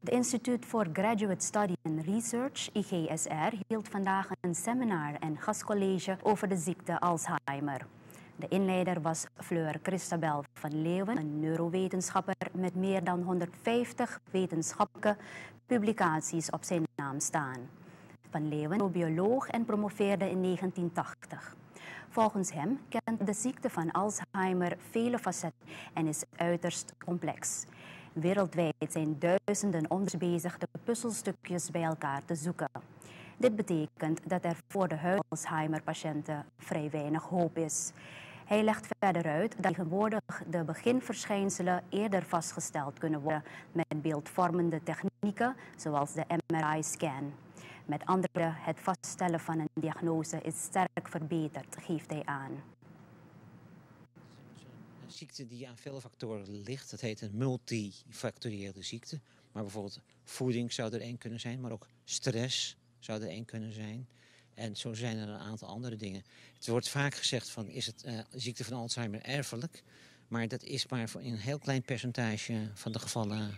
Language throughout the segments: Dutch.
Het Instituut voor Graduate Study and Research, IGSR, hield vandaag een seminar en gastcollege over de ziekte Alzheimer. De inleider was Fleur Christabel van Leeuwen, een neurowetenschapper met meer dan 150 wetenschappelijke publicaties op zijn naam staan. Van Leeuwen was bioloog en promoveerde in 1980. Volgens hem kent de ziekte van Alzheimer vele facetten en is uiterst complex. Wereldwijd zijn duizenden onderzoekers bezig de puzzelstukjes bij elkaar te zoeken. Dit betekent dat er voor de huidige Alzheimer-patiënten vrij weinig hoop is. Hij legt verder uit dat tegenwoordig de beginverschijnselen eerder vastgesteld kunnen worden met beeldvormende technieken zoals de MRI-scan. Met andere woorden, het vaststellen van een diagnose is sterk verbeterd, geeft hij aan. Een ziekte die aan veel factoren ligt, dat heet een multifactoriële ziekte. Maar bijvoorbeeld voeding zou er één kunnen zijn, maar ook stress zou er één kunnen zijn. En zo zijn er een aantal andere dingen. Het wordt vaak gezegd van, is het ziekte van Alzheimer erfelijk? Maar dat is maar voor een heel klein percentage van de gevallen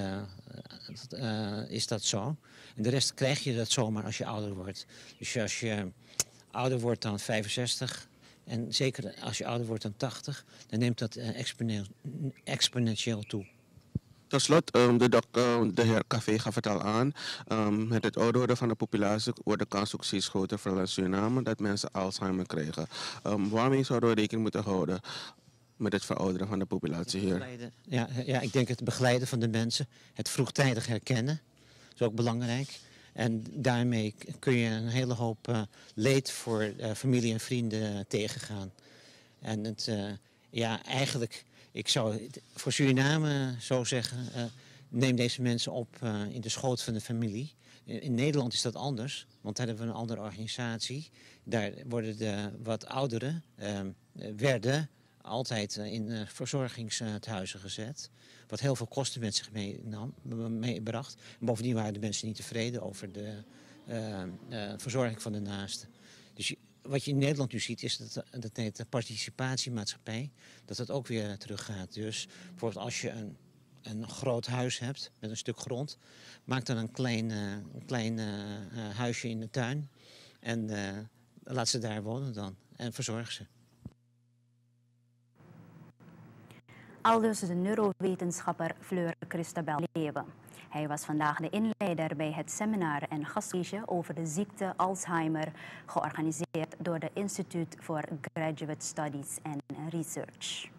is dat zo. En de rest krijg je dat zomaar als je ouder wordt. Dus als je ouder wordt dan 65... en zeker als je ouder wordt dan 80, dan neemt dat exponentieel toe. Tot slot, de heer Café gaf het al aan. Met het ouder worden van de populatie wordt de kans ook steeds groter, vooral in Suriname, dat mensen Alzheimer krijgen. Waarmee zouden we rekening moeten houden met het verouderen van de populatie hier? Ja, ik denk het begeleiden van de mensen, het vroegtijdig herkennen, is ook belangrijk. En daarmee kun je een hele hoop leed voor familie en vrienden tegengaan. En eigenlijk, ik zou voor Suriname zo zeggen, neem deze mensen op in de schoot van de familie. In Nederland is dat anders, want daar hebben we een andere organisatie. Daar worden de wat ouderen, werden altijd in verzorgingstehuizen gezet. Wat heel veel kosten met zich meebracht. Bovendien waren de mensen niet tevreden over de verzorging van de naasten. Dus wat je in Nederland nu ziet is dat heet de participatiemaatschappij, dat het ook weer teruggaat. Dus bijvoorbeeld als je een groot huis hebt met een stuk grond, maak dan een klein huisje in de tuin en laat ze daar wonen dan en verzorg ze. Aldus de neurowetenschapper Fleur Christabel Leeuwen. Hij was vandaag de inleider bij het seminar en gastcollege over de ziekte Alzheimer, georganiseerd door het Instituut voor Graduate Studies and Research.